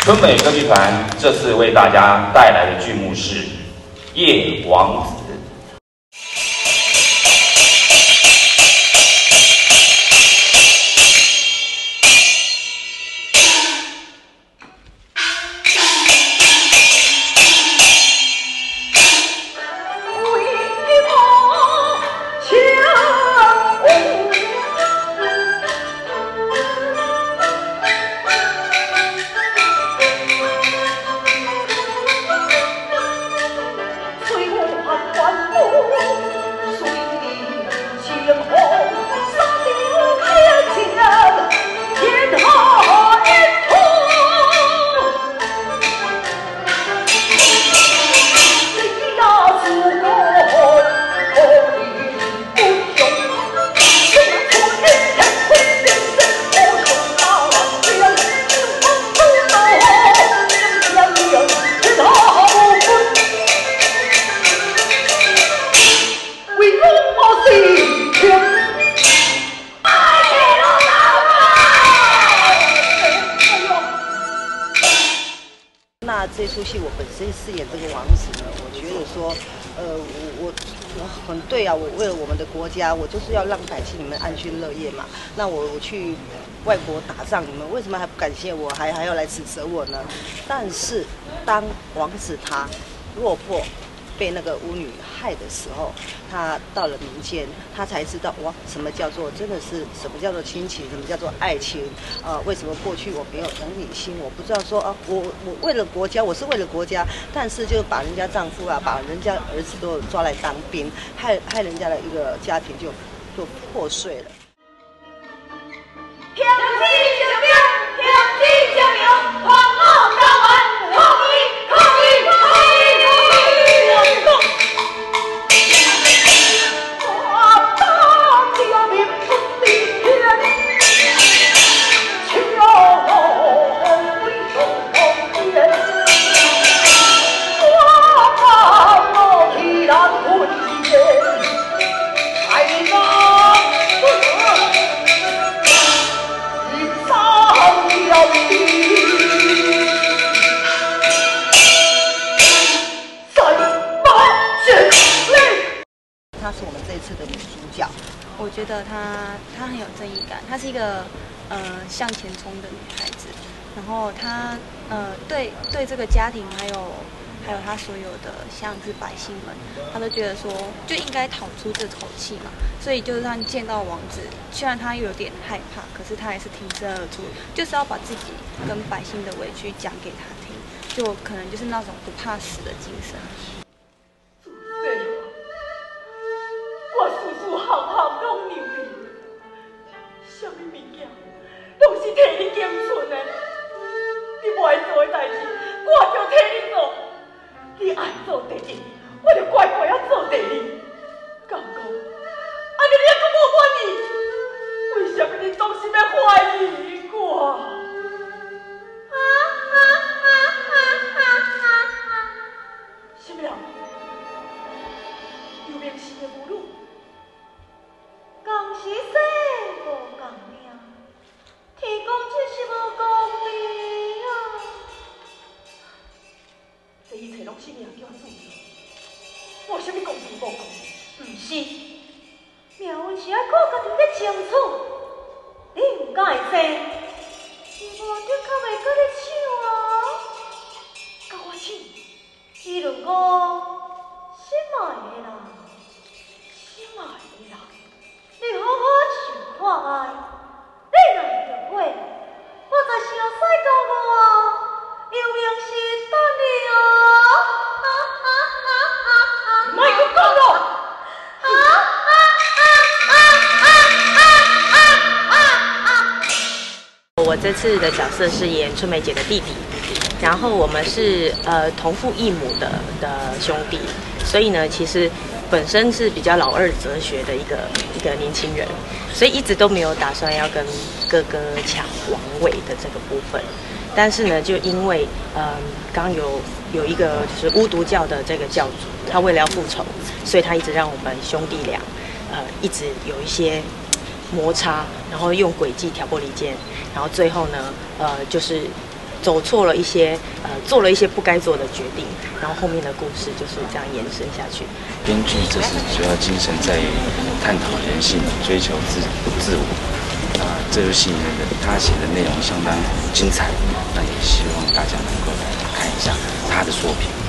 春美歌剧团这次为大家带来的剧目是《夜王子》。 那这出戏我本身饰演这个王子呢，我觉得说，我很对啊，我为了我们的国家，我就是要让百姓你们安居乐业嘛。那我去外国打仗，你们为什么还不感谢我，还要来指责我呢？但是当王子他落魄，被那个巫女害的时候，他到了民间，他才知道哇，什么叫做真的是什么叫做亲情，什么叫做爱情。为什么过去我没有同理心？我不知道说啊，我为了国家，我是为了国家，但是就把人家丈夫啊，把人家儿子都抓来当兵，害人家的一个家庭就破碎了。她是我们这一次的女主角， 我觉得她很有正义感，她是一个向前冲的女孩子，然后她对这个家庭还有她所有的像是百姓们，她都觉得说就应该讨出这口气嘛，所以就是她见到王子，虽然她有点害怕，可是她还是挺身而出，就是要把自己跟百姓的委屈讲给他听，就可能就是那种不怕死的精神。 我事事行行拢留你，什么物件拢是替你拣出的。你不爱做的代志，我就替你做；你爱做第一，我就乖乖啊做第二。敢讲，安尼你还阁无满意？为什么你总是要怀疑我？什么人？有名是的母女。共是生无共命，天公真是无公平啊！这一切拢是命叫注定，无啥物公平无公？毋是，命运是爱靠家己去争取，你毋敢会生，是无的确袂搁咧抢啊！甲我抢，伊如果心爱的人，心爱的人。你好好想看爱，你若会着买，我就想使到我，有名是等你哦。莫阁讲咯！ 我这次的角色是演春梅姐的弟弟，然后我们是同父异母的兄弟，所以呢，其实本身是比较老二哲学的一个年轻人，所以一直都没有打算要跟哥哥抢王位的这个部分。但是呢，就因为刚有一个就是巫毒教的这个教主，他为了要复仇，所以他一直让我们兄弟俩一直有一些摩擦，然后用诡计挑拨离间，然后最后呢就是走错了一些做了一些不该做的决定，然后后面的故事就是这样延伸下去。 编剧这是主要精神在于探讨人性，追求自我。这部戏呢，他写的内容相当精彩，那也希望大家能够来看一下他的作品。